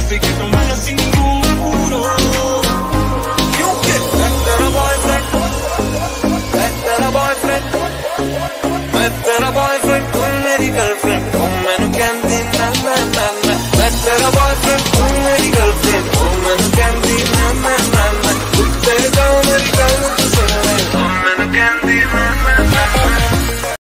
perché non me lo sicuro. Better a boyfriend con meri girlfriend, con meno candy, na na na na. Better a boyfriend.